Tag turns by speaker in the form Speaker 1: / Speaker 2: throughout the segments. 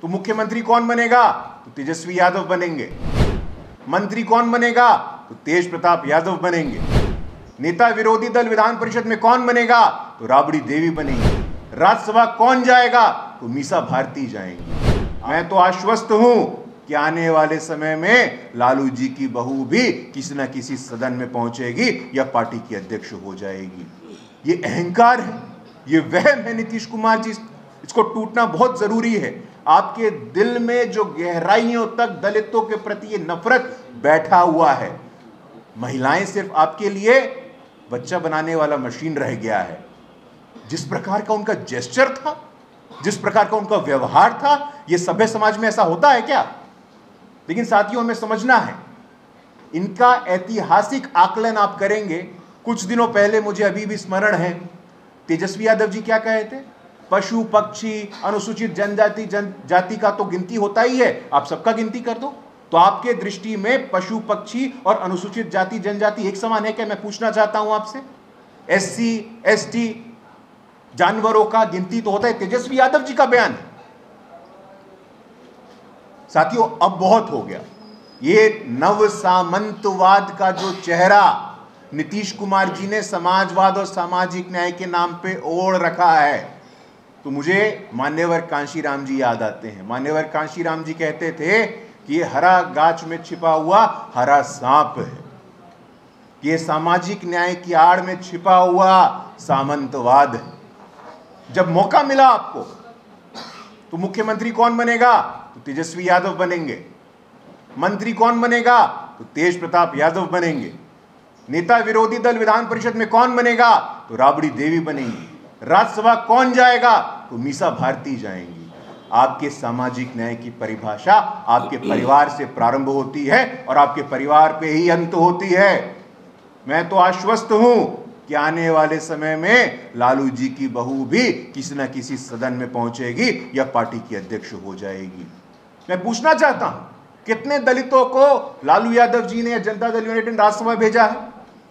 Speaker 1: तो मुख्यमंत्री कौन बनेगा? तो तेजस्वी यादव बनेंगे। मंत्री कौन बनेगा? तो तेज प्रताप यादव बनेंगे। नेता विरोधी दल विधान परिषद में कौन बनेगा? तो राबड़ी देवी बनेंगी। राज्यसभा कौन जाएगा? तो मीसा भारती जाएंगी। मैं तो आश्वस्त हूं कि आने वाले समय में लालू जी की बहू भी किसी न किसी सदन में पहुंचेगी या पार्टी की अध्यक्ष हो जाएगी। ये अहंकार है, ये वहम है नीतीश कुमार जी, इसको टूटना बहुत जरूरी है। आपके दिल में जो गहराइयों तक दलितों के प्रति ये नफरत बैठा हुआ है, महिलाएं सिर्फ आपके लिए बच्चा बनाने वाला मशीन रह गया है। जिस प्रकार का उनका जेस्चर था, जिस प्रकार का उनका व्यवहार था, यह सभ्य समाज में ऐसा होता है क्या? लेकिन साथियों, हमें समझना है, इनका ऐतिहासिक आकलन आप करेंगे। कुछ दिनों पहले मुझे अभी भी स्मरण है, तेजस्वी यादव जी क्या कहे थे? पशु पक्षी अनुसूचित जाति का तो गिनती होता ही है, आप सबका गिनती कर दो। तो आपके दृष्टि में पशु पक्षी और अनुसूचित जाति जनजाति एक समान है क्या? मैं पूछना चाहता हूं आपसे। SC ST जानवरों का गिनती तो होता है, तेजस्वी यादव जी का बयान है। साथियों, अब बहुत हो गया। ये नव सामंतवाद का जो चेहरा नीतीश कुमार जी ने समाजवाद और सामाजिक न्याय के नाम पे ओढ़ रखा है, तो मुझे मान्यवर कांशीराम जी याद आते हैं। मान्यवर कांशीराम जी कहते थे कि ये हरा गाछ में छिपा हुआ हरा सांप है, ये सामाजिक न्याय की आड़ में छिपा हुआ सामंतवाद है। जब मौका मिला आपको, तो मुख्यमंत्री कौन बनेगा? तो तेजस्वी यादव बनेंगे। मंत्री कौन बनेगा? तो तेज प्रताप यादव बनेंगे। नेता विरोधी दल विधान परिषद में कौन बनेगा? तो राबड़ी देवी बनेंगी। राज्यसभा कौन जाएगा? तो मीसा भारती जाएंगी। आपके सामाजिक न्याय की परिभाषा आपके परिवार से प्रारंभ होती है और आपके परिवार पे ही अंत होती है। मैं तो आश्वस्त हूं कि आने वाले समय में लालू जी की बहू भी किसी न किसी सदन में पहुंचेगी या पार्टी की अध्यक्ष हो जाएगी। मैं पूछना चाहता हूं, कितने दलितों को लालू यादव जी ने या जनता दल यूनाइटेड राज्यसभा भेजा है?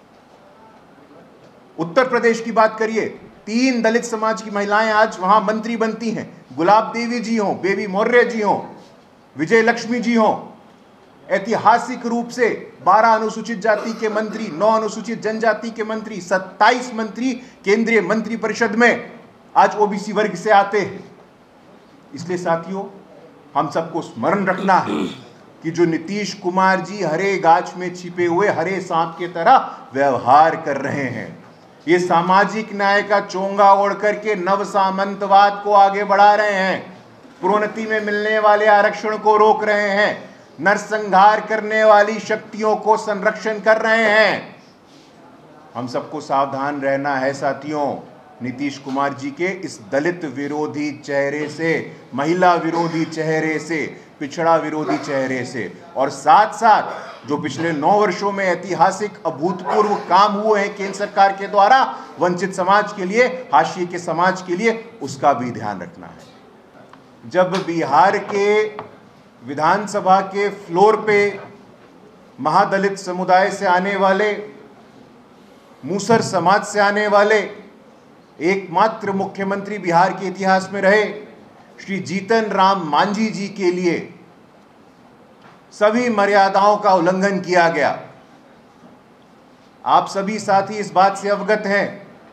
Speaker 1: उत्तर प्रदेश की बात करिए, 3 दलित समाज की महिलाएं आज वहां मंत्री बनती हैं। गुलाब देवी जी हो, बेबी मौर्य जी हो, विजय लक्ष्मी जी हो। ऐतिहासिक रूप से 12 अनुसूचित जाति के मंत्री, 9 अनुसूचित जनजाति के मंत्री, 27 मंत्री केंद्रीय मंत्री परिषद में आज ओबीसी वर्ग से आते हैं। इसलिए साथियों, हम सबको स्मरण रखना है कि जो नीतीश कुमार जी हरे गाछ में छिपे हुए हरे सांप की तरह व्यवहार कर रहे हैं, ये सामाजिक न्याय का चोंगा ओढ़ करके नव सामंतवाद को आगे बढ़ा रहे हैं, प्रोन्नति में मिलने वाले आरक्षण को रोक रहे हैं, नरसंहार करने वाली शक्तियों को संरक्षण कर रहे हैं। हम सबको सावधान रहना है साथियों, नीतीश कुमार जी के इस दलित विरोधी चेहरे से, महिला विरोधी चेहरे से, पिछड़ा विरोधी चेहरे से, और साथ साथ जो पिछले 9 वर्षों में ऐतिहासिक अभूतपूर्व काम हुए हैं केंद्र सरकार के द्वारा वंचित समाज के लिए, हाशिए के समाज के लिए, उसका भी ध्यान रखना है। जब बिहार के विधानसभा के फ्लोर पे महादलित समुदाय से आने वाले, मूसर समाज से आने वाले एकमात्र मुख्यमंत्री बिहार के इतिहास में रहे श्री जीतन राम मांझी जी के लिए सभी मर्यादाओं का उल्लंघन किया गया। आप सभी साथी इस बात से अवगत हैं।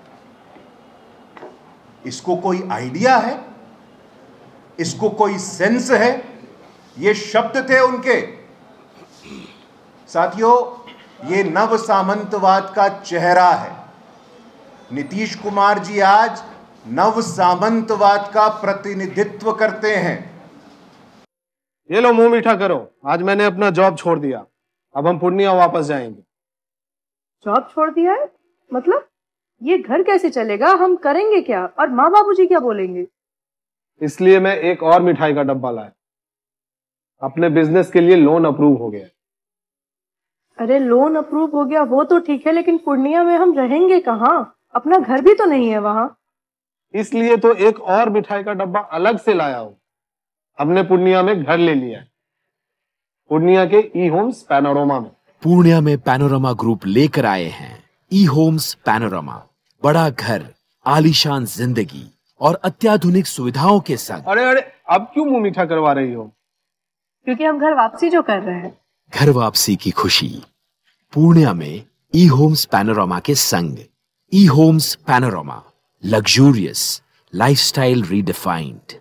Speaker 1: इसको कोई आइडिया है? इसको कोई सेंस है? ये शब्द थे उनके। साथियों, ये नव सामंतवाद का चेहरा है। नीतीश कुमार जी आज नव सामंतवाद का प्रतिनिधित्व करते हैं।
Speaker 2: ये लो, मुंह मीठा करो। आज मैंने अपना जॉब छोड़ दिया, अब हम पूर्णिया वापस जाएंगे।
Speaker 3: जॉब छोड़ दिया है? मतलब ये घर कैसे चलेगा? हम करेंगे क्या? और माँ बाबूजी क्या बोलेंगे?
Speaker 2: इसलिए मैं एक और मिठाई का डब्बा लाया। अपने बिजनेस के लिए लोन अप्रूव हो गया।
Speaker 3: अरे लोन अप्रूव हो गया वो तो ठीक है, लेकिन पूर्णिया में हम रहेंगे कहाँ? अपना घर भी तो नहीं है वहां।
Speaker 2: इसलिए तो एक और मिठाई का डब्बा अलग से लाया हूं। हमने पूर्णिया में घर ले लिया है, पूर्णिया के ई होम्स पैनोरमा में।
Speaker 4: पूर्णिया में पैनोरमा ग्रुप लेकर आए हैं ई होम्स पैनोरमा। बड़ा घर, आलीशान जिंदगी और अत्याधुनिक सुविधाओं के संग।
Speaker 2: अरे अरे अब क्यों मुंह मीठा करवा रही हो?
Speaker 3: क्योंकि हम घर वापसी जो कर रहे हैं।
Speaker 4: घर वापसी की खुशी पूर्णिया में ई होम्स पैनोरामा के संग। E homes panorama, luxurious lifestyle redefined.